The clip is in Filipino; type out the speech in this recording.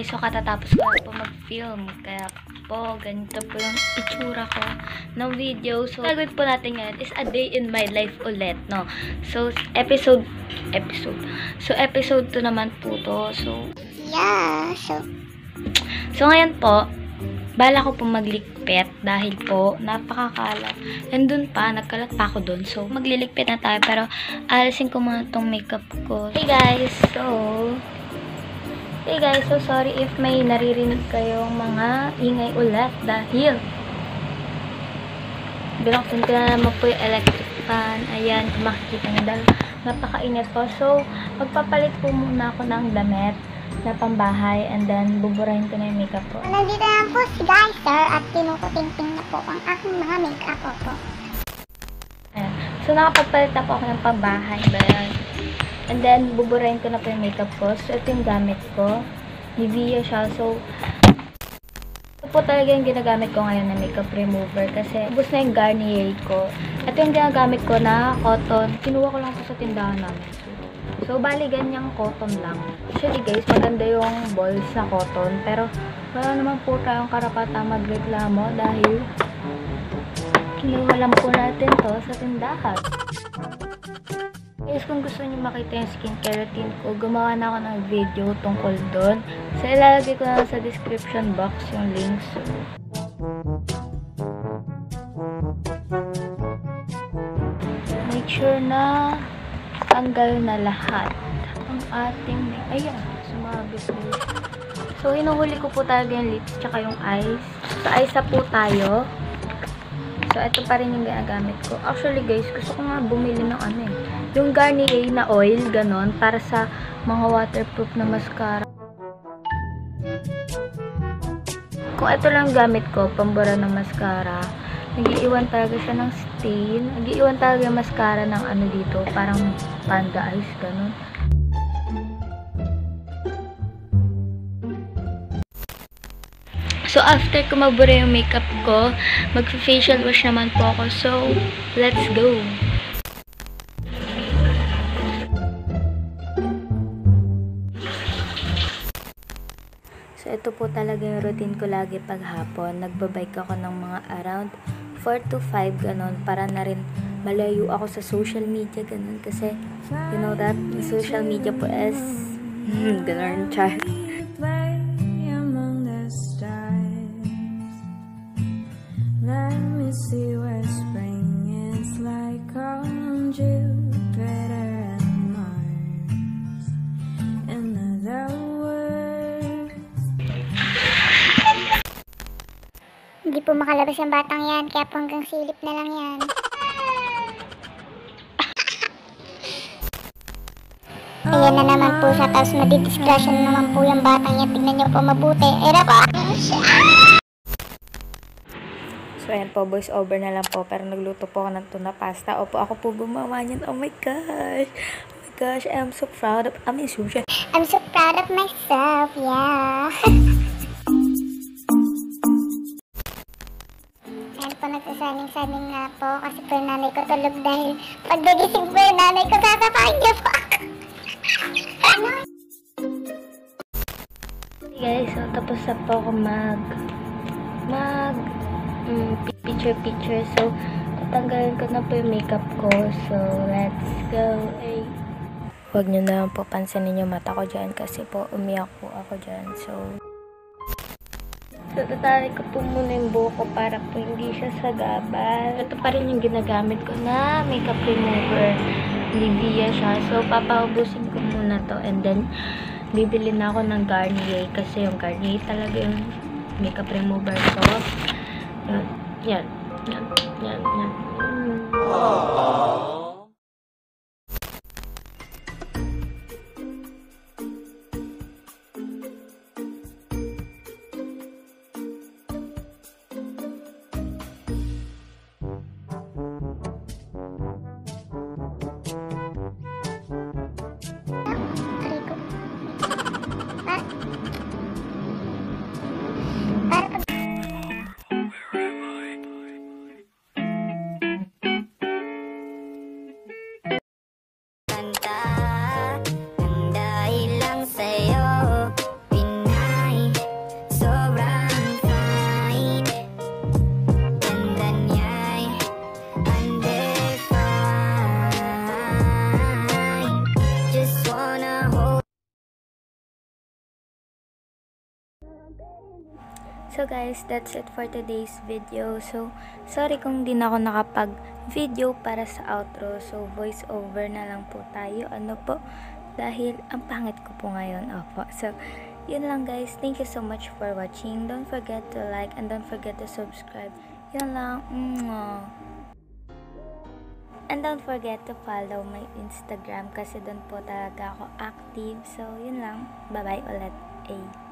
Okay, so katatapos ko po mag-film. Kaya po, ganito po yung itsura ko ng video. So, gagawin po natin ngayon is a day in my life ulit, no? So, episode 2 naman po to. So, Yeah, so ngayon po, bala ko po magligpit dahil po napakakalat. And dun pa, nagkalat pa ako dun. So, magliligpit na tayo. Pero, alisin ko muna tong makeup ko. Hey guys, so sorry if may naririnig kayong mga ingay ulit dahil binuksan ko na naman po yung electric fan. Ayan, kung makikita nyo dahil napakainit po. So, magpapalit po muna ako ng damit na pambahay and then buburahin ko na yung makeup ko. nandito na po si guys, sir, at tinukuting-ting na po ang aking mga make-up po. Ayan. So, nakapagpalit na po ako ng pambahay. Ayan. And then, buburahin ko na po yung makeup ko. So, ito yung gamit ko. Nivea siya. So, ito po talaga yung ginagamit ko ngayon na makeup remover. Kasi, ubos na yung Garnier ko. Ito yung ginagamit ko na cotton. Kinuha ko lang po sa tindahan namin. So, bali ganyang cotton lang. Actually guys, maganda yung balls na cotton. Pero, wala naman po tayong karapatang magreklamo dahil kinuha lang po natin to sa tindahan. Guys, kung gusto niyo makita yung skincare routine ko, gumawa na ako ng video tungkol doon. So, ilalagay ko na sa description box yung links. Make sure na tanggal na lahat ang ating ayan, sumabit guys. So, hinuhuli ko po talaga yung lips tsaka yung eyes. So, eyes na po tayo. So, ito pa rin yung ginagamit ko. Actually guys, gusto ko nga bumili ng ano eh. Yung Garnier na oil, ganon, para sa mga waterproof na mascara. Kung ito lang gamit ko, pambura ng mascara, nag-iiwan talaga siya ng stain. Nag-iiwan talaga yung mascara ng ano dito, parang panda eyes, ganon. So, after ko mabura yung makeup ko, mag-facial wash naman po ako. So, let's go! So, ito po talaga yung routine ko lagi pag hapon. Nagbabike ako ng mga around 4 to 5, ganon, para na rin malayo ako sa social media, ganon. Kasi, you know that, the social media po is, ganon, char. Let me see what spring is like on Jupiter and Mars. In other words, Hindi po makalabas yung batang yan, kaya po hanggang silip na lang yan. Ayan na naman po siya, tapos madidisgrasya na naman po yung batang yan. Tignan niyo po mabuti. Era po! So, ayan po, voice over na lang po. Pero nagluto po ako ng tuna pasta. Opo, ako po gumawa niyan. Oh my gosh. Oh my gosh, I'm so proud of, I'm so proud of myself, yeah. Ayan po, nagsasaling-saling nga po. Kasi po yung nanay ko tulog dahil pag nagising po yung nanay ko, sasapakin niyo po ako. Guys, so tapos na po ako picture. So, tatanggalin ko na po yung makeup ko. So, let's go. Ay. Huwag nyo na po pansinin yung mata ko dyan kasi po umiyak po ako dyan. So, tatali ko po muna yung buhok ko para po hindi siya sagabal. Ito pa rin yung ginagamit ko na makeup remover. Nivea siya. So, papaubusin ko muna to and then bibili na ako ng Garnier kasi yung Garnier talaga yung makeup remover ko. Yan. So guys, that's it for today's video. So, sorry kung di na ako nakapag-video para sa outro. So, voice over na lang po tayo. Ano po? Dahil ang pangit ko po ngayon. Opo. So, yun lang guys. Thank you so much for watching. Don't forget to like and don't forget to subscribe. Yun lang. And don't forget to follow my Instagram kasi doon po talaga ako active. So, yun lang. Bye-bye ulit.